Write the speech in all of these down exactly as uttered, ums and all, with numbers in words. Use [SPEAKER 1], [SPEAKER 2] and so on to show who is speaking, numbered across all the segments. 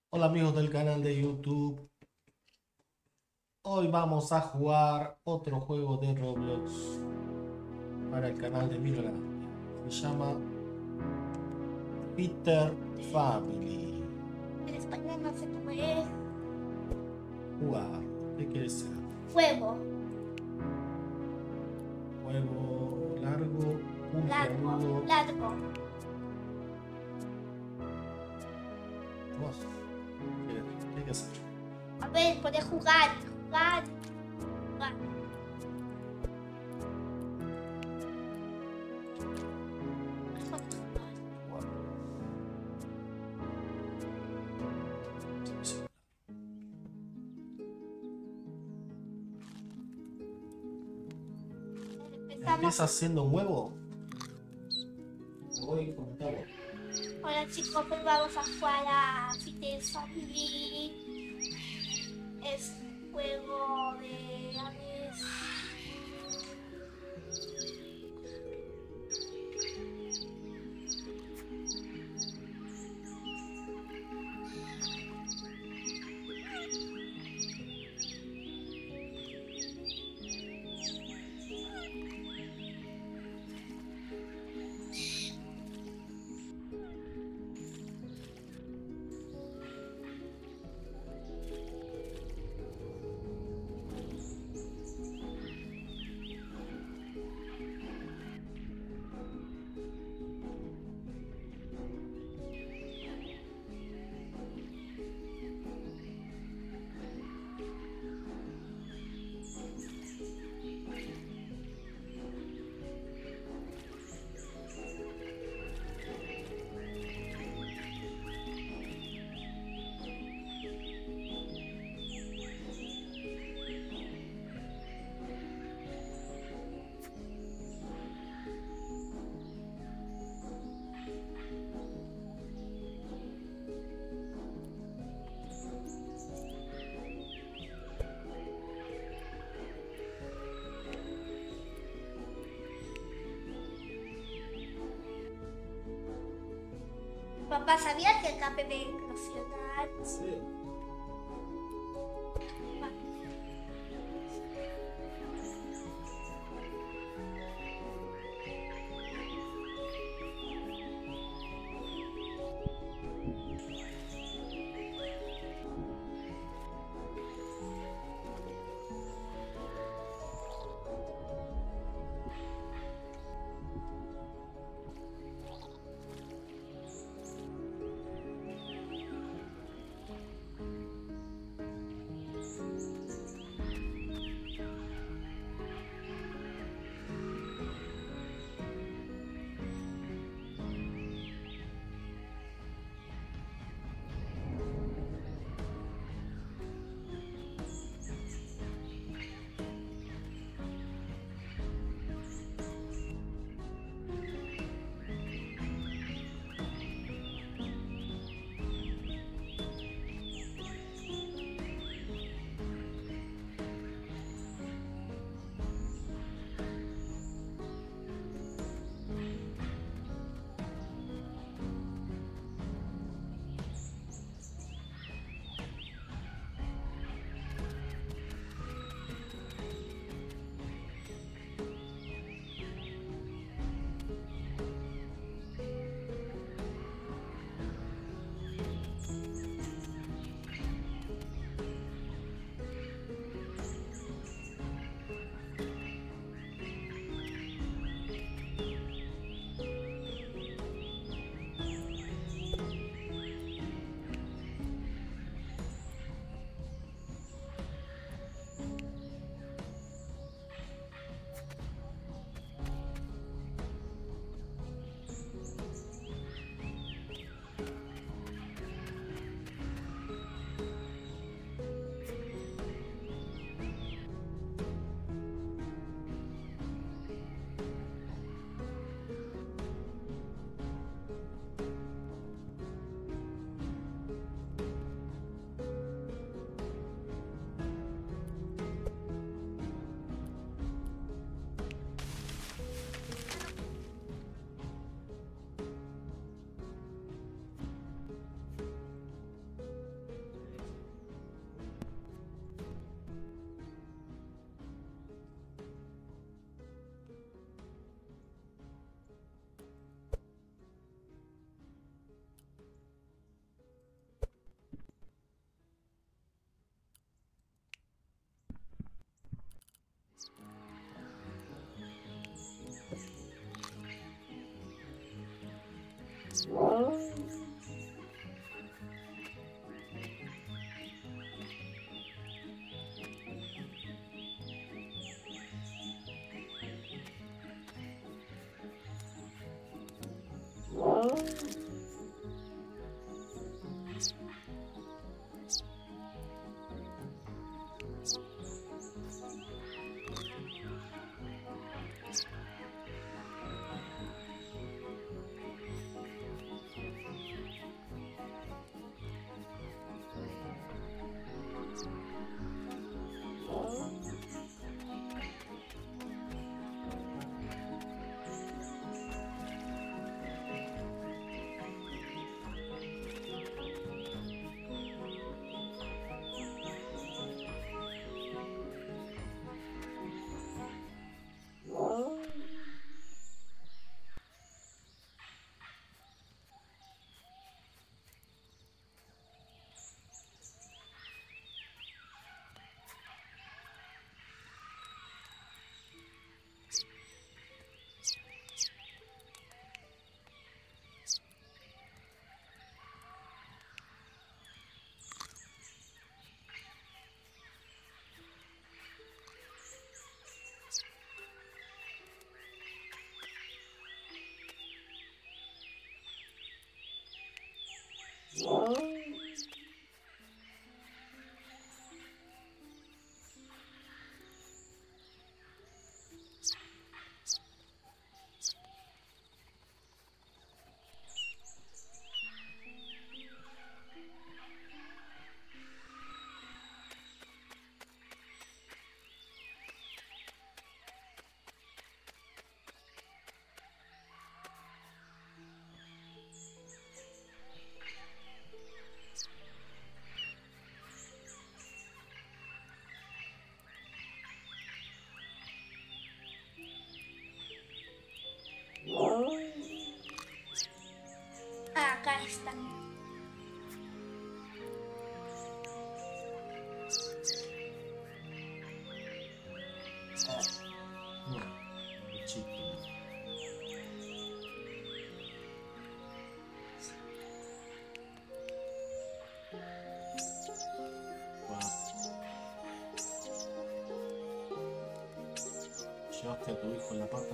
[SPEAKER 1] Hola amigos del canal de YouTube. Hoy vamos a jugar otro juego de Roblox para el canal de Minolandia. Se llama Peter Family.
[SPEAKER 2] En español no sé cómo es.
[SPEAKER 1] Jugar. ¿Qué quiere ser?
[SPEAKER 2] Juego.
[SPEAKER 1] Juego largo,
[SPEAKER 2] Largo.
[SPEAKER 1] puntiagudo.
[SPEAKER 2] Largo.
[SPEAKER 1] Vos. ¿Qué, qué hay que hacer?
[SPEAKER 2] A ver, podés jugar. Jugar. Jugar.
[SPEAKER 1] Jugar. Selecciona.
[SPEAKER 2] Empezamos.
[SPEAKER 1] Empieza siendo un huevo. Me voy con Gustavo.
[SPEAKER 2] Hola chicos, pues vamos a jugar a Peter Family. Es un juego de aves. Papá, ¿sabías que acá bebé eclosionar?
[SPEAKER 1] Sí.
[SPEAKER 2] Acá están.
[SPEAKER 1] No, bichito. Wow. Llevaste a tu hijo en la pata.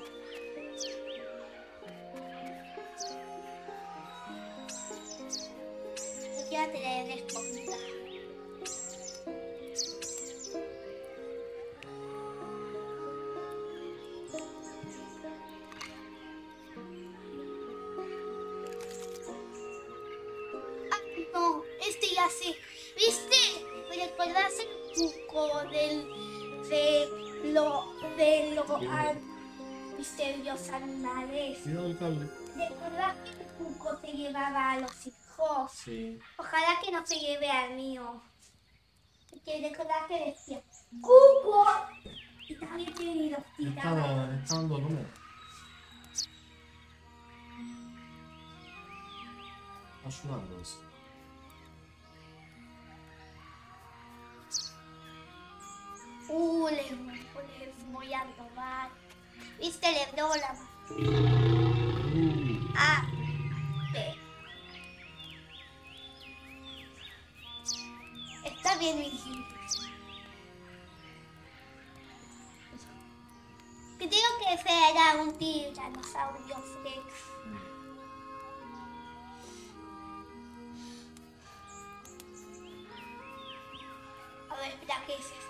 [SPEAKER 2] Ya te la he escondida. Ay, no, este ya sé. ¿Viste? ¿Me recuerdas el truco del de lo de lo an- viste los animales?
[SPEAKER 1] Cuidado el cable.
[SPEAKER 2] ¿Recuerdas que el truco se llevaba a los hijos?
[SPEAKER 1] Sí.
[SPEAKER 2] Ojalá que no se lleve al mío. Que recordar que decía ¡Cuco! Y también tiene los
[SPEAKER 1] Está,
[SPEAKER 2] titanes.
[SPEAKER 1] está dando número. Está ayudando eso.
[SPEAKER 2] Uh, les, les voy a robar. ¿Viste? Le robo la
[SPEAKER 1] Uh,
[SPEAKER 2] A, B. Está bien, mijito. Creo que será un tiranosaurio Rex. A ver, espera, ¿qué es esto?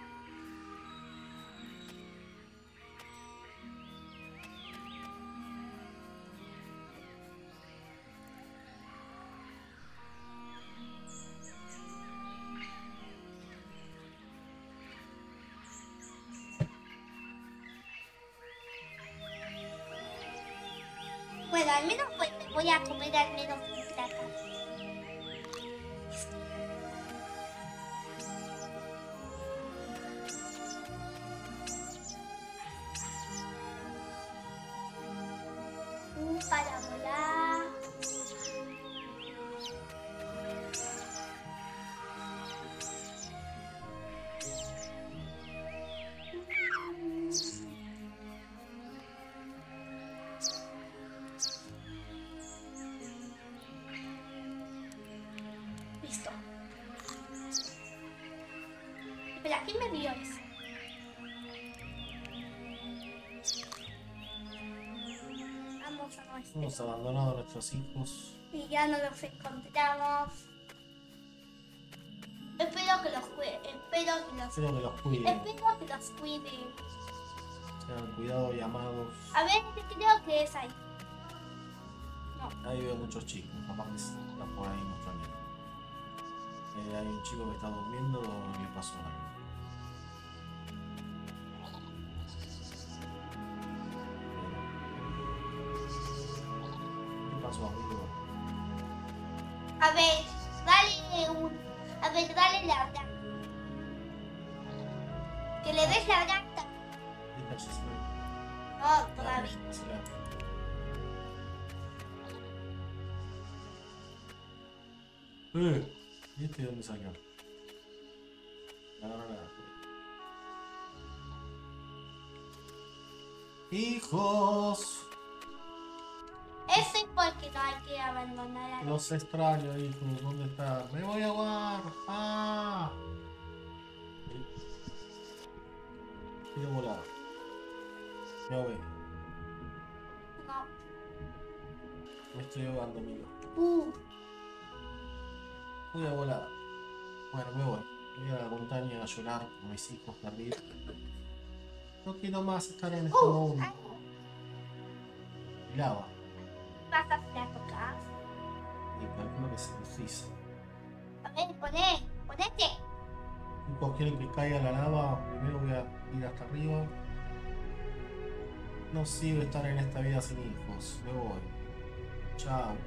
[SPEAKER 2] Bueno, al menos pues me voy a comer al menos un plátano. Un para volar. ¿quién me dio eso? Vamos a nuestro.
[SPEAKER 1] Hemos abandonado a nuestros hijos.
[SPEAKER 2] Y ya no los encontramos. Espero que los cuide. Espero que los
[SPEAKER 1] Espero que los cuiden.
[SPEAKER 2] Espero que los cuiden.
[SPEAKER 1] Sean cuidados y amados.
[SPEAKER 2] A ver, creo que es ahí. No.
[SPEAKER 1] Ahí veo muchos chicos, capaz que está por ahí nuestro amigo. Eh, hay un chico que está durmiendo o le pasó algo. ¿Qué pasó, amigo?
[SPEAKER 2] A ver, dale un. A ver, dale la rata. Que le des la rata. No, todavía.
[SPEAKER 1] Eh, ¿y este de dónde salió? No, no, no. Hijos,
[SPEAKER 2] Eso es porque no hay que abandonar a los.
[SPEAKER 1] los extraño, hijos. ¿Dónde están? Me voy a ahogar. Ah. Quiero volar. Me ahogué.
[SPEAKER 2] No.
[SPEAKER 1] Me estoy ahogando, amigo.
[SPEAKER 2] Uh,
[SPEAKER 1] Voy a volar. Bueno, me voy. Voy a la montaña a llorar por mis hijos perdidos. No quiero más estar en este
[SPEAKER 2] uh,
[SPEAKER 1] mundo.
[SPEAKER 2] ah,
[SPEAKER 1] Y lava.
[SPEAKER 2] vas a tocar.
[SPEAKER 1] Y calculo que se desliza.
[SPEAKER 2] A ver, poné, ponete.
[SPEAKER 1] Chicos, quieren que caiga la lava. Primero voy a ir hasta arriba. No sirve estar en esta vida sin hijos. Me voy. Chao.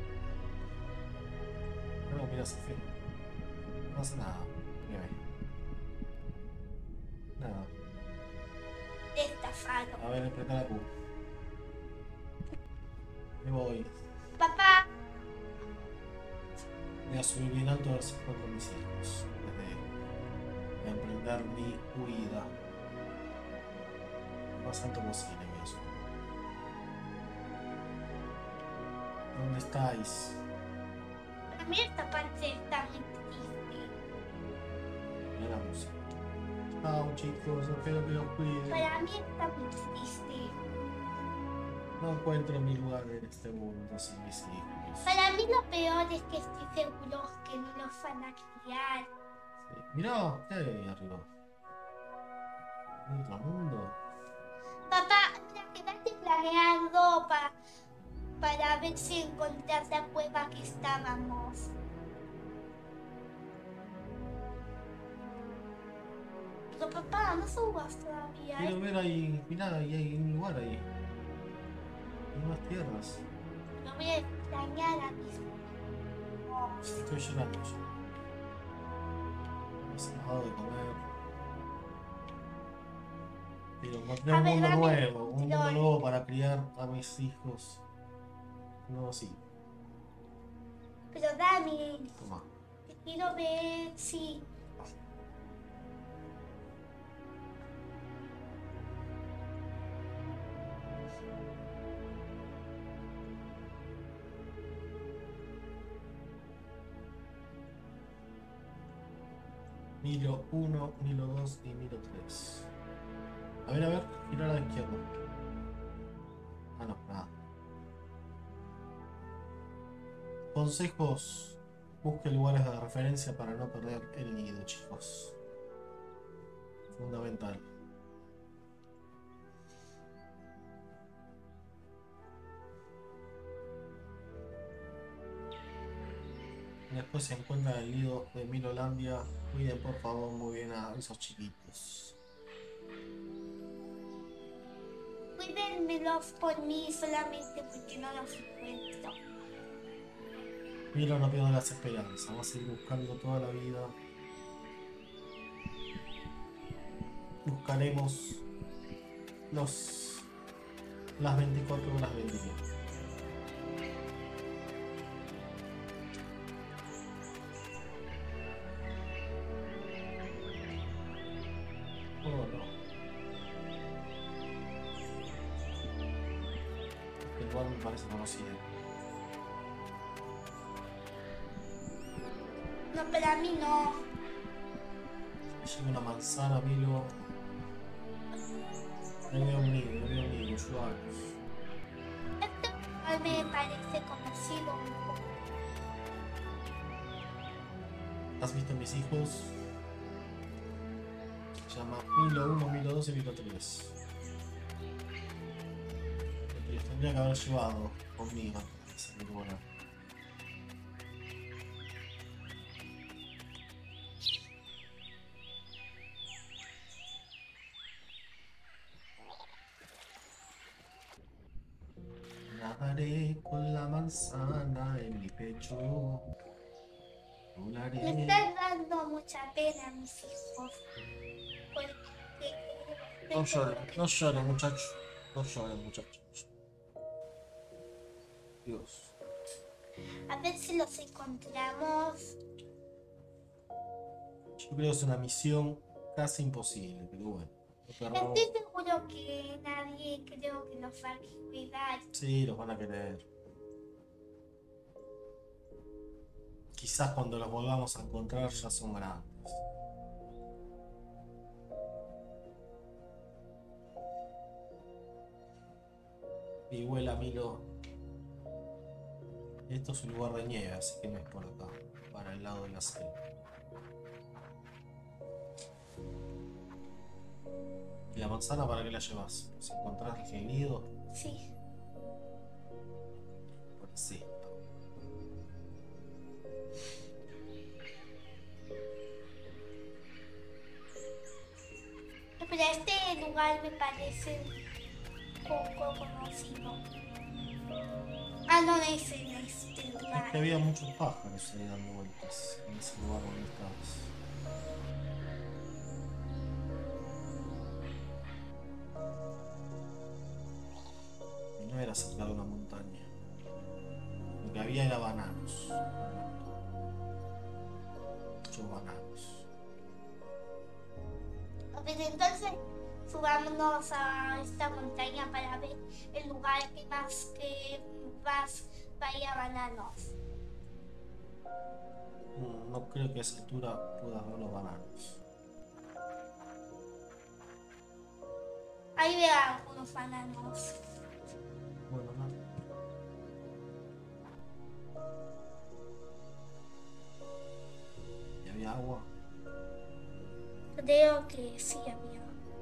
[SPEAKER 1] No, mira, se fue. No pasa nada. Mira. Nada.
[SPEAKER 2] Estafado.
[SPEAKER 1] A ver, apretar la Q. Me voy.
[SPEAKER 2] Papá,
[SPEAKER 1] Voy a subir bien alto a ver si encuentro a mis hijos. Desde emprender mi huida. Lo más alto posible, voy a subir. ¿Dónde estáis?
[SPEAKER 2] para mí esta parte está muy triste.
[SPEAKER 1] Mira la música. Chao, chicos, espero que los cuiden.
[SPEAKER 2] Para mí está muy triste.
[SPEAKER 1] No encuentro mi lugar en este mundo sin mis hijos.
[SPEAKER 2] Para mí lo peor es que estoy seguro que no los van a criar.
[SPEAKER 1] Sí. Mirá, ¿qué hay ahí arriba? Otro mundo.
[SPEAKER 2] Papá, mira, quedaste planeando pa- para ver si encontrás la cueva que estábamos. Pero papá, no subas todavía.
[SPEAKER 1] Quiero
[SPEAKER 2] ¿eh?
[SPEAKER 1] ver ahí, mirá, ahí hay un lugar ahí. Hay unas tierras.
[SPEAKER 2] Lo voy a extrañar a mis hijos.
[SPEAKER 1] Estoy llorando ya. Hemos dejado de comer. Pero encontré
[SPEAKER 2] A
[SPEAKER 1] un
[SPEAKER 2] ver,
[SPEAKER 1] mundo
[SPEAKER 2] dame
[SPEAKER 1] nuevo, un mundo
[SPEAKER 2] control.
[SPEAKER 1] nuevo para criar a mis hijos. No, sí,
[SPEAKER 2] Pero dame,
[SPEAKER 1] toma.
[SPEAKER 2] quiero ver si...
[SPEAKER 1] Milo uno, Milo dos y Milo tres. A ver, a ver, gira a la izquierda. Ah, no, nada. Consejos. Busque lugares de referencia para no perder el nido, chicos. Fundamental. Después se encuentra el nido de Milolandia. Cuiden por favor muy bien a esos chiquitos.
[SPEAKER 2] Cuídenmelos por mí solamente porque no los encuentro.
[SPEAKER 1] Milo no pierde las esperanzas. Vamos a ir buscando toda la vida. Buscaremos los las veinticuatro horas del día. Oh, no. El lugar me parece conocido.
[SPEAKER 2] No, para mí no.
[SPEAKER 1] Me llega una manzana, Milo. No veo un nido, no veo un nido, usuarios.
[SPEAKER 2] Este lugar me parece conocido un poco.
[SPEAKER 1] ¿Has visto mis hijos? Se llama Milo uno, Milo dos y Milo tres. Los tendría que haber llevado conmigo antes de salir a volar. Nadaré con la manzana en mi pecho. Volaré.
[SPEAKER 2] Me están dando mucha pena mis hijos. Porque
[SPEAKER 1] No lloren, no lloren, muchachos. No lloren, muchachos. Dios.
[SPEAKER 2] a ver si los encontramos.
[SPEAKER 1] Yo creo que es una misión casi imposible, pero bueno. no perdamos-
[SPEAKER 2] Estoy seguro que nadie creo que nos va a cuidar.
[SPEAKER 1] Sí, los van a querer. Quizás cuando los volvamos a encontrar ya son grandes. Y huela Milo. Esto es un lugar de nieve, así que no es por acá, para el lado de la selva. ¿Y la manzana para qué la llevas? Si encontrás el nido,
[SPEAKER 2] Sí.
[SPEAKER 1] por sí.
[SPEAKER 2] Pero este lugar me parece poco conocido. Ah, no es en este
[SPEAKER 1] Es
[SPEAKER 2] lugar.
[SPEAKER 1] que había muchos pájaros ahí dando vueltas en ese lugar donde estabas. Y no era cerca de una montaña. Lo que había era bananos. Muchos bananos.
[SPEAKER 2] Pero entonces subámonos a esta montaña para ver el lugar que más que más vaya bananos.
[SPEAKER 1] No, no creo que a esa altura puedas ver los bananos.
[SPEAKER 2] Ahí veo algunos bananos.
[SPEAKER 1] Bueno, no. ¿Y había agua?
[SPEAKER 2] Creo que sí había.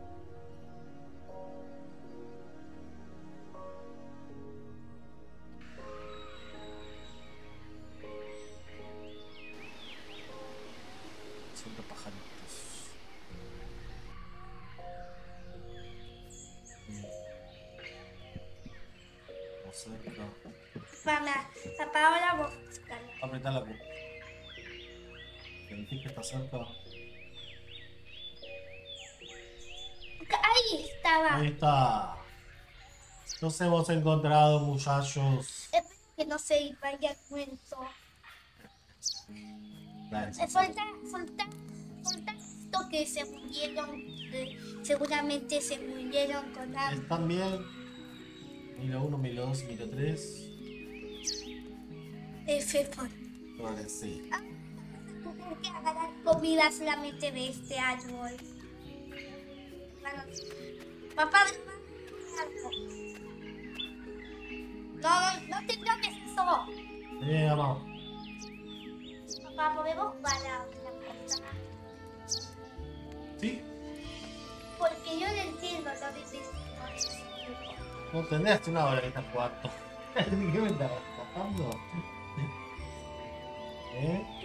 [SPEAKER 1] Siempre pajaritos. Mm. O cerca.
[SPEAKER 2] Mamá, papá, ahora vos buscarlo.
[SPEAKER 1] Apretá la Q. ¿Sentís que está cerca?
[SPEAKER 2] Ahí estaba.
[SPEAKER 1] Ahí está. Nos hemos encontrado, muchachos.
[SPEAKER 2] Espero que no se vaya cuento.
[SPEAKER 1] Dale,
[SPEAKER 2] Eh, Falta, falta, falta esto que se murieron. eh, seguramente se murieron con hambre.
[SPEAKER 1] ¿Están bien? Milo uno, Milo dos y Milo tres.
[SPEAKER 2] F por
[SPEAKER 1] Vale, sí.
[SPEAKER 2] tener que agarrar comida solamente de este árbol. Bueno, papá, algo. No, no, no te toques eso.
[SPEAKER 1] Venga, vamos.
[SPEAKER 2] Papá, podemos para otra cosa.
[SPEAKER 1] ¿Sí?
[SPEAKER 2] Porque yo no entiendo lo de este
[SPEAKER 1] No tendrías una hora que estás jugando. ¿Qué me estás tapando? ¿Eh?